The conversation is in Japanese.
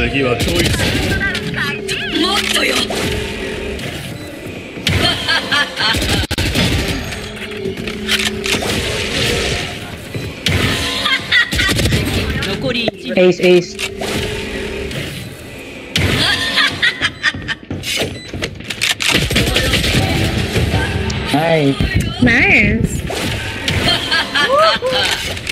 次はチョイス。 もっとよ。残り1。 エースエース。はい。 ナイス。